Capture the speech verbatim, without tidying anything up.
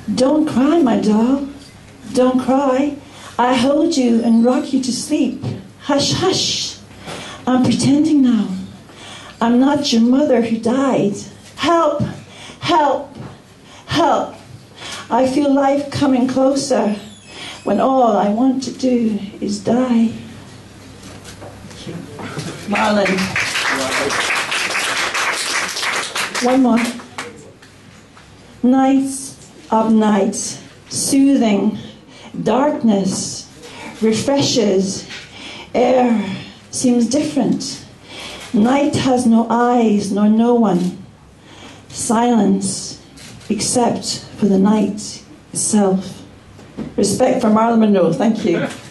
Don't cry, my doll. Don't cry. I hold you and rock you to sleep. Hush, hush. I'm pretending now. I'm not your mother who died. Help, help, help. I feel life coming closer when all I want to do is die. Marilyn. One more. Nights of nights, soothing, darkness refreshes, air seems different. Night has no eyes nor no one. Silence, except for the night itself. Respect for Marilyn Monroe. Thank you.